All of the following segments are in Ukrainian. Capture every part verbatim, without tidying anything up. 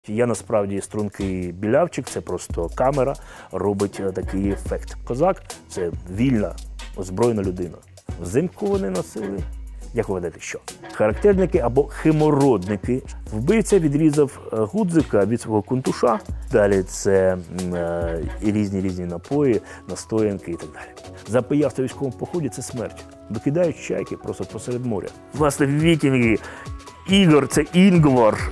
Я насправді стрункий білявчик, це просто камера робить такий ефект. Козак – це вільна, озброєна людина. Взимку вони носили, як ви гадаєте, що? Характерники або химородники. Вбивця відрізав гудзика від свого кунтуша. Далі це е, і різні-різні напої, настоянки і так далі. Запиявся в військовому поході – це смерть. Викидають чайки просто посеред моря. Власне, вікінги, Ігор – це Інгвар.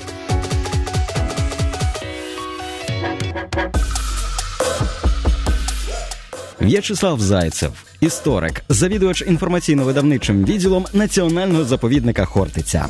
В'ячеслав Зайцев, історик, завідувач інформаційно-видавничим відділом Національного заповідника Хортиця.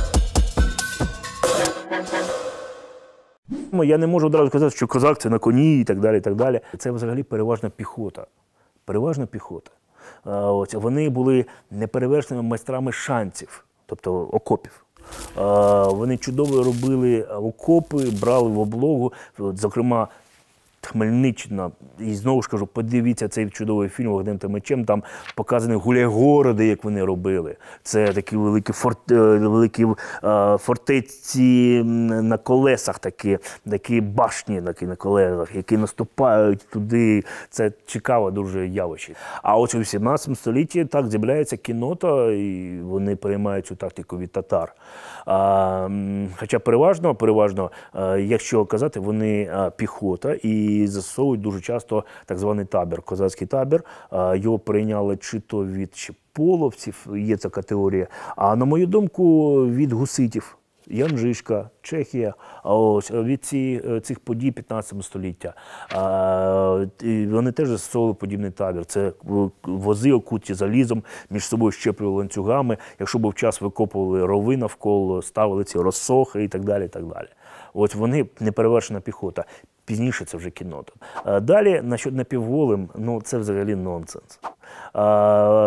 Я не можу одразу сказати, що козак – це на коні і так далі, і так далі. Це взагалі переважна піхота. Переважна піхота. Ось, вони були неперевершеними майстрами шанців, тобто окопів. Вони чудово робили окопи, брали в облогу, зокрема, Хмельниччина. І знову ж кажу, подивіться цей чудовий фільм «Вогнем та мечем», там показані гуляй-городи, як вони робили. Це такі великі, форт, великі е, фортеці на колесах, такі, такі башні такі на колесах, які наступають туди. Це цікаве дуже явище. А ось у вісімнадцятому столітті так з'являється кіннота, і вони переймають цю тактику від татар. А, хоча переважно, переважно, якщо казати, вони піхота і застосовують дуже часто так званий табір, козацький табір. Його прийняли чи то від половців, є ця категорія, а на мою думку, від гуситів. Ян Жишка, Чехія, а ось від ці, цих подій п'ятнадцятого століття. А, вони теж застосовували подібний табір. Це вози окуті залізом, між собою щеплювали ланцюгами. Якщо був час, викопували рови навколо, ставили ці розсохи і так далі. І так далі. От вони неперевершена піхота. Пізніше це вже кіннота. А далі, насчет напівголим, ну це взагалі нонсенс. А,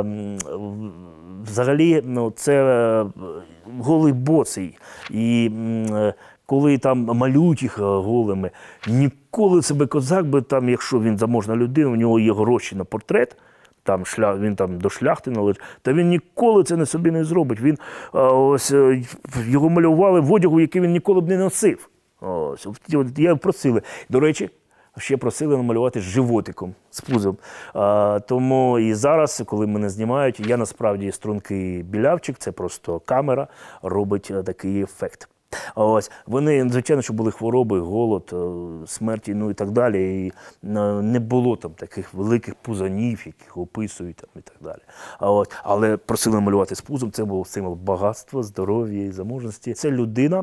взагалі, ну, це голий босий. І коли там малюють їх голими, ніколи себе козак би там, якщо він заможна людина, у нього є гроші на портрет, там шлях, він там до шляхти належить, та він ніколи це на собі не зробить. Він, ось, його малювали в одягу, який він ніколи б не носив. Ось, я просили. До речі, ще просили намалювати з животиком, з пузом. А, тому і зараз, коли мене знімають, я насправді стрункий білявчик, це просто камера робить такий ефект. Ось, вони, звичайно, що були хвороби, голод, смерті, ну і так далі. І не було там таких великих пузанів, яких описують там, і так далі. А от, але просили малювати з пузом, це був символ багатства, здоров'я і заможності. Це людина,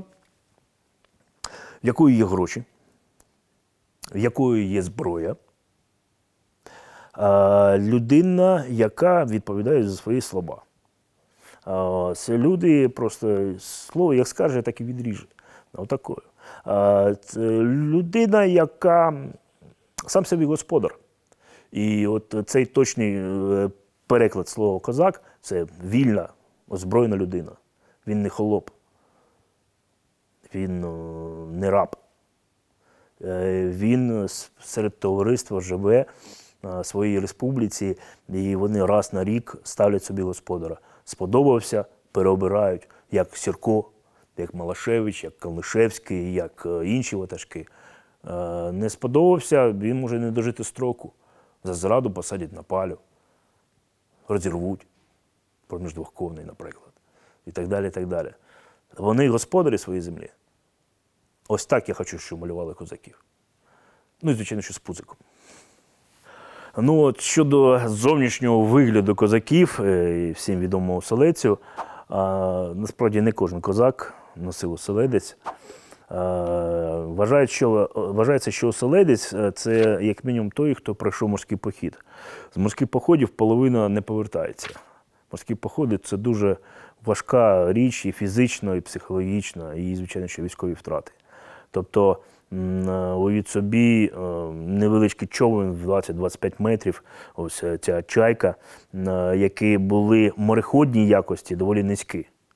в якої є гроші, в якої є зброя, людина, яка відповідає за свої слова. Це люди просто слово як скаже, так і відріже. Отакою. Це людина, яка сам собі господар. І от цей точний переклад слова «козак» – це вільна, озброєна людина. Він не холоп. Він не раб. Він серед товариства живе в своїй республіці, і вони раз на рік ставлять собі господара. Сподобався – переобирають, як Сірко, як Малашевич, як Калнишевський, як інші ватажки. Не сподобався – він може не дожити строку. За зраду посадять на палю, розірвуть, проміж двохковний, наприклад, і так далі, і так далі. Вони господарі своєї землі. Ось так я хочу, щоб малювали козаків. Ну і, звичайно, що з пузиком. Ну от щодо зовнішнього вигляду козаків, і всім відомого оселедцю, насправді не кожен козак носив оселедець. Вважають, що, вважається, що оселедець – це як мінімум той, хто пройшов морський похід. З морських походів половина не повертається. Морські походи – це дуже важка річ і фізично, і психологічно, і, звичайно, що військові втрати. Тобто, уявіть собі, невеличкий човен в двадцять-двадцять п'ять метрів, ось ця чайка, які були мореходні якості, доволі низькі.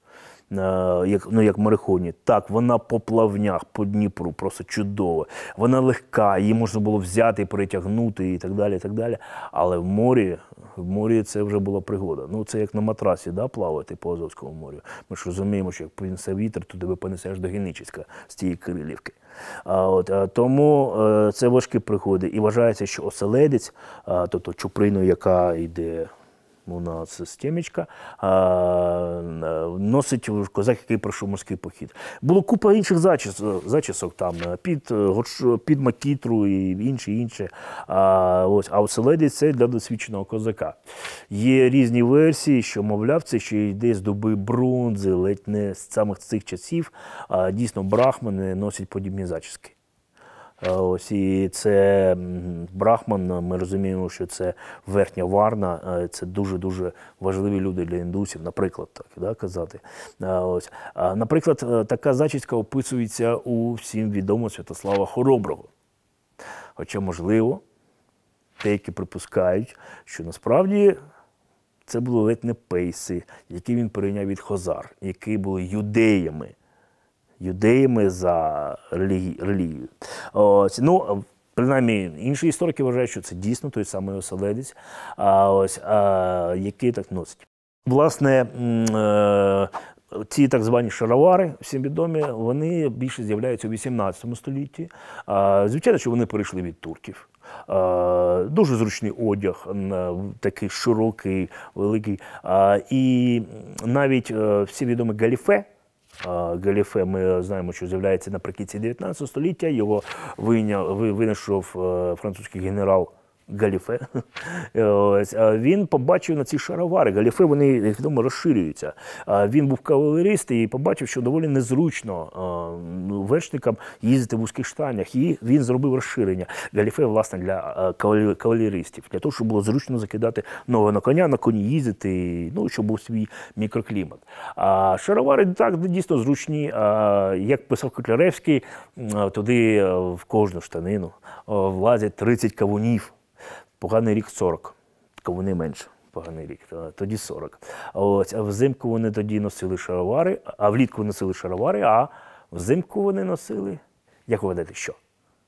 як, ну, як мореходні. Так, вона по плавнях, по Дніпру, просто чудова. Вона легка, її можна було взяти, перетягнути і так далі, і так далі. Але в морі, в морі це вже була пригода. Ну, це як на матрасі, да, плавати по Азовському морю. Ми ж розуміємо, що як понесе вітер, то тебе понесеш до Генічеська з тієї Кирилівки. А, от, а, тому а, це важкі пригоди. І вважається, що оселедець, а, тобто чуприну, яка йде у нас з темечка, а, носить козак, який пройшов морський похід. Було купа інших зачіс, зачісок там, під, під макітру і інше, інше. А, ось, а оселедець – це для досвідченого козака. Є різні версії, що, мовляв, це ще йде з доби бронзи, ледь не з самих цих часів. А, дійсно, брахмани носять подібні зачіски. Ось, і це брахман, ми розуміємо, що це верхня варна, це дуже-дуже важливі люди для індусів, наприклад, так, да, казати. Ось. Наприклад, така зачіска описується у всім відомого Святослава Хороброго. Хоча, можливо, деякі припускають, що насправді це були ледь не пейси, які він перейняв від хозар, які були юдеями. Юдеями за релігію. Ось, ну, принаймні, інші історики вважають, що це дійсно той самий оселедець, а, ось, а, який так носить. Власне, е, ці так звані шаровари, всім відомі, вони більше з'являються у вісімнадцятому столітті. А, звичайно, що вони перейшли від турків. А, дуже зручний одяг, такий широкий, великий. А, і навіть а, всі відомі галіфе, галіфе, ми знаємо, що з'являється наприкінці дев'ятнадцятого століття, його винайшов французький генерал Галіфе. Він побачив на ці шаровари. Галіфе, вони, як відомо, розширюються. Він був кавалерист і побачив, що доволі незручно вершникам їздити в вузьких штанях. І він зробив розширення. Галіфе, власне, для кавалеристів. Для того, щоб було зручно закидати ноги на коня, на коні їздити, ну, щоб був свій мікроклімат. А шаровари, так, дійсно зручні. Як писав Котляревський, туди в кожну штанину влазять тридцять кавунів. Поганий рік сорок, кавуни менше, поганий рік, тоді сорок. Ось, а взимку вони тоді носили шаровари, а влітку носили шаровари, а взимку вони носили, як ви гадаєте, що?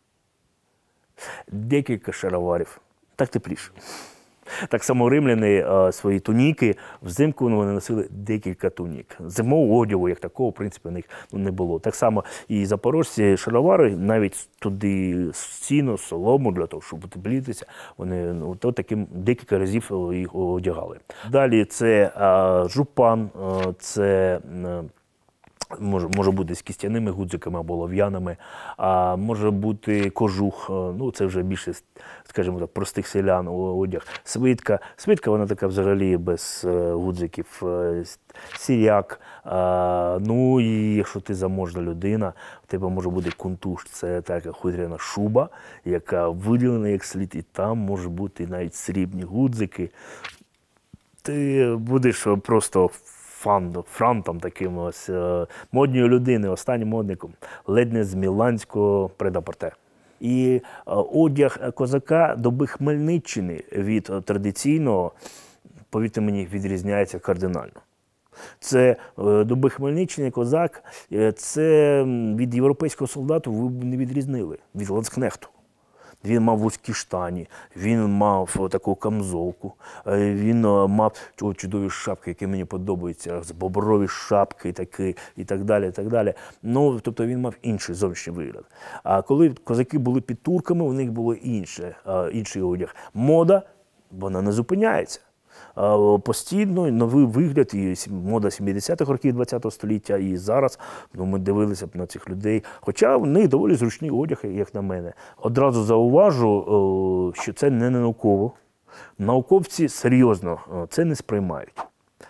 Декілька шароварів, так тепліше. Так само римляни а, свої туніки, взимку вони носили декілька тунік. Зимового одягу, як такого, в принципі, у них ну, не було. Так само і запорожці шаровари, навіть туди сіно, солому, для того, щоб утеплітися, вони ну, то таким декілька разів їх одягали. Далі це а, жупан, а, це... А, Може, може бути з кістяними гудзиками або лов'яними, а може бути кожух, ну це вже більше, скажімо так, простих селян одяг. Свитка, свитка вона така взагалі без гудзиків, сіряк. Ну і якщо ти заможна людина, в тебе може бути кунтуш, це така хутряна шуба, яка виділена як слід, і там може бути навіть срібні гудзики. Ти будеш просто фан, франтом таким ось, модньої людини, останнім модником, ледь не з міланського прет-а-порте. І одяг козака доби Хмельниччини від традиційного, повірте мені, відрізняється кардинально. Це доби Хмельниччини козак, це від європейського солдату ви не відрізнили, від ланцкнехту. Він мав вузькі штані, він мав таку камзолку, він мав чудові шапки, які мені подобаються, боброві шапки такі, і так далі, і так далі. Ну, тобто він мав інший зовнішній вигляд. А коли козаки були під турками, у них було інше, інший одяг. Мода, вона не зупиняється. Постійно новий вигляд, і мода сімдесятих років ХХ століття, і зараз ну, ми дивилися б на цих людей. Хоча в них доволі зручний одяг, як на мене. Одразу зауважу, що це не науково. Науковці серйозно це не сприймають.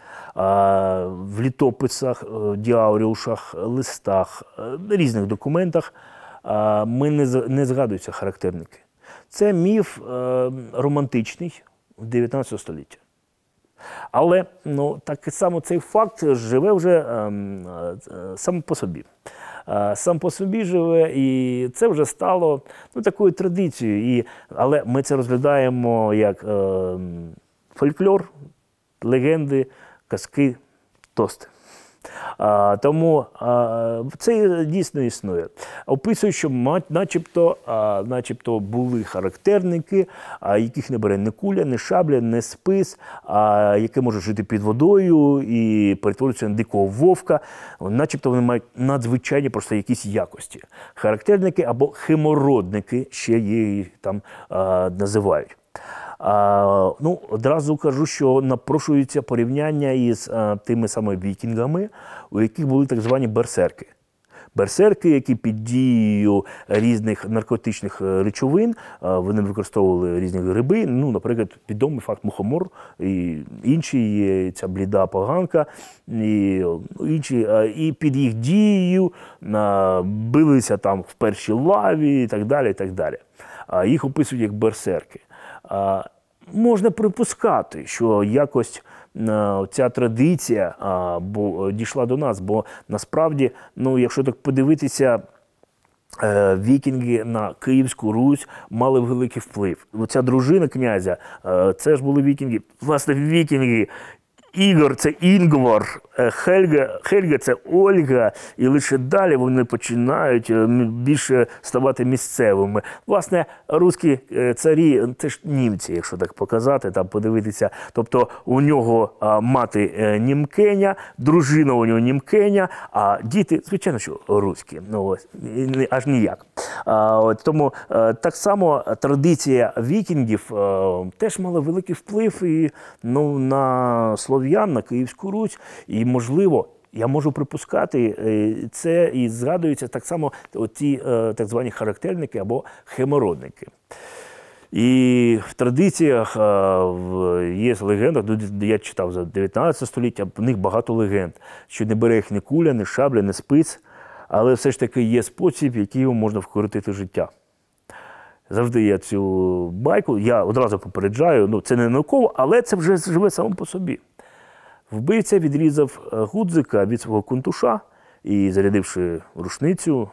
В літописах, діаріушах, листах, різних документах ми не згадуються характерники. Це міф романтичний дев'ятнадцятого століття. Але ну, так само цей факт живе вже е, е, сам по собі. Е, сам по собі живе, і це вже стало ну, такою традицією. І, але ми це розглядаємо як е, фольклор, легенди, казки, тости. А, тому а, це дійсно існує. Описують, що ма- начебто, а, начебто були характерники, а, яких не бере ні куля, ні шабля, ні спис, а, які можуть жити під водою і перетворюються на дикого вовка. Начебто вони мають надзвичайні просто якісь якості. Характерники або химородники, ще їх там а, називають. А, ну, одразу кажу, що напрошується порівняння із а, тими самими вікінгами, у яких були так звані берсерки. Берсерки, які під дією різних наркотичних е, речовин, а, вони використовували різні гриби, ну, наприклад, відомий факт мухомор, і інші є ця бліда поганка, і, ну, інші, а, і під їх дією а, билися там в першій лаві і так далі, і так далі. А, їх описують як берсерки. А, можна припускати, що якось а, ця традиція а, бо, дійшла до нас, бо насправді, ну, якщо так подивитися, е, вікінги на Київську Русь мали великий вплив. Оця дружина князя, е, це ж були вікінги, власне, вікінги. Ігор – це Інгвар, Хельга, Хельга – це Ольга, і лише далі вони починають більше ставати місцевими. Власне, руські царі – це ж німці, якщо так показати, там подивитися. Тобто у нього мати німкеня, дружина у нього німкеня, а діти, звичайно, що руські, ну ось, аж ніяк. А, от, тому так само традиція вікінгів теж мала великий вплив і, ну, на слов'ян, на Київську Русь. І, можливо, я можу припускати, це і згадуються так само ті так звані характерники або химородники. І в традиціях є легенда, я читав за дев'ятнадцяте століття, в них багато легенд, що не бере їх ні куля, ні шабля, ні спис, але все ж таки є спосіб, яким можна вкоротити життя. Завжди я цю байку, я одразу попереджаю, ну це не науково, але це вже живе само по собі. Вбивця відрізав гудзика від свого кунтуша і, зарядивши рушницю,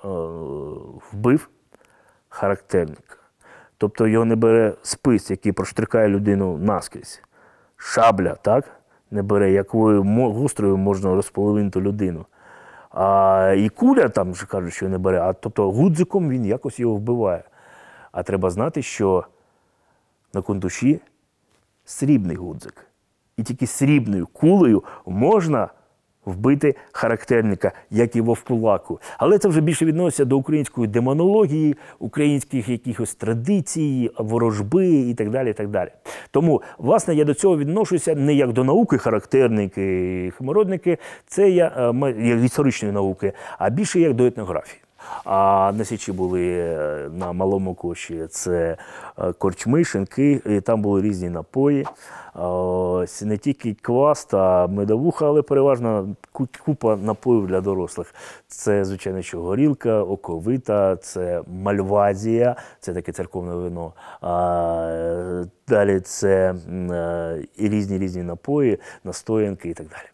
вбив характерника. Тобто його не бере спис, який проштрикає людину наскрізь. Шабля, так? Не бере, якою гострою можна розполовинити людину. А і куля, там вже кажуть, що не бере, а тобто гудзиком він якось його вбиває. А треба знати, що на кунтуші срібний гудзик. І тільки срібною кулею можна вбити характерника, як і вовкулаку. Але це вже більше відноситься до української демонології, українських якихось традицій, ворожби і так далі, і так далі. Тому, власне, я до цього відношуся не як до науки, характерники, химородники, це я, як історичної науки, а більше як до етнографії. А на Січі були на Малому Коші, це корчми, шинки, і там були різні напої. Ось, не тільки квас та медовуха, але переважно купа напоїв для дорослих. Це, звичайно, що горілка, оковита, це мальвазія, це таке церковне вино. А, далі це і різні-різні напої, настоянки і так далі.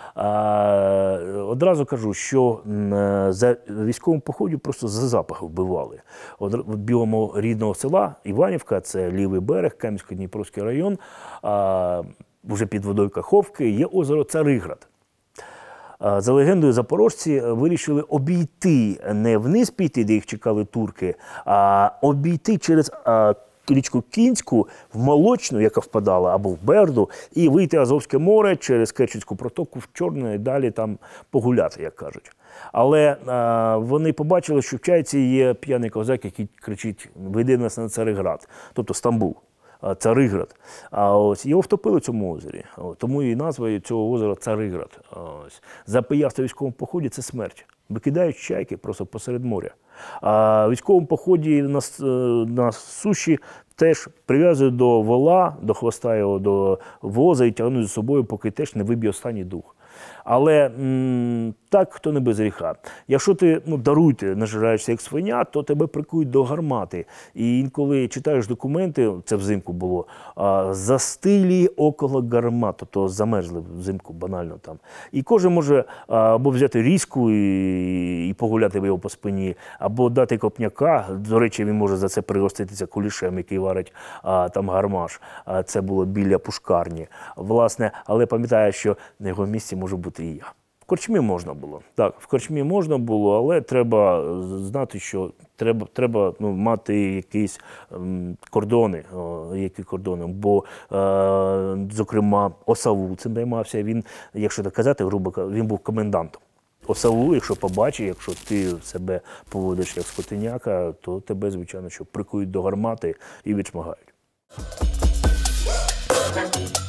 А, одразу кажу, що за військовим походом просто за запах вбивали. От біля мого рідного села Іванівка, це лівий берег, Кам'янсько-Дніпровський район, а, вже під водою Каховки, є озеро Цариград. А, за легендою, запорожці вирішили обійти, не вниз піти, де їх чекали турки, а обійти через а, річку Кінську в Молочну, яка впадала, або в Берду, і вийти Азовське море через Керченську протоку в Чорне і далі там погуляти, як кажуть. Але а, вони побачили, що в Чайці є п'яний козак, який кричить «Веди нас на Цариград», тобто Стамбул, Цариград. А ось його втопили в цьому озері. Тому і назва цього озера Цариград. Ось. За пияцтво в військовому поході – це смерть. Викидають чайки просто посеред моря. А в військовому поході на, на суші теж прив'язують до вола, до хвоста його, до воза і тягнуть за собою, поки теж не виб'є останній дух. Але м, так, хто не без гріха. Якщо ти, ну, даруйте, нажираєшся як свиня, то тебе прикують до гармати. І інколи читаєш документи, це взимку було, а, застилі около гармат, тобто замерзли взимку банально там. І кожен може а, або взяти різку і, і погуляти його по спині, або дати копняка. До речі, він може за це пригоститися кулішем, який варить а, там гармаш. А, це було біля пушкарні. Власне, але пам'ятаю, що на його місці може бути і я. В корчмі можна було. Так, в корчмі можна було, але треба знати, що треба, треба ну, мати якісь ем, кордони, о, які кордони. Бо, е, зокрема, Осавул цим займався. Він, якщо так казати, грубо кажучи, він був комендантом. Осавул, якщо побачить, якщо ти себе поводиш як скотиняка, то тебе, звичайно, що прикують до гармати і відшмагають.